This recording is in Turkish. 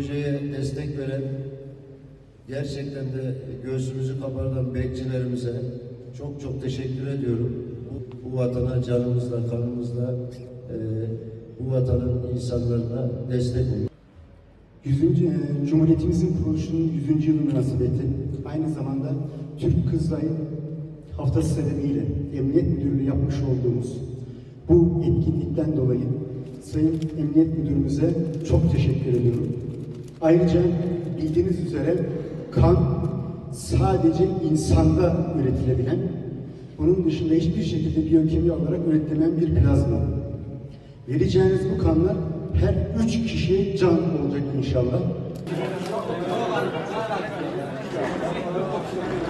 projeye destek veren, gerçekten de göğsümüzü kabartan bekçilerimize çok çok teşekkür ediyorum. Bu vatana canımızla, kanımızla, bu vatanın insanlarına destek olun. 100. Cumhuriyetimizin kuruluşunun 100. yılı münasebeti, aynı zamanda Türk Kızılay Haftası sebebiyle Emniyet Müdürlüğü yapmış olduğumuz bu etkinlikten dolayı Sayın Emniyet Müdürümüze çok teşekkür ediyorum. Ayrıca bildiğiniz üzere kan sadece insanda üretilebilen, bunun dışında hiçbir şekilde biyokimya olarak üretilen bir plazma. Vereceğiniz bu kanlar her 3 kişiye can olacak inşallah.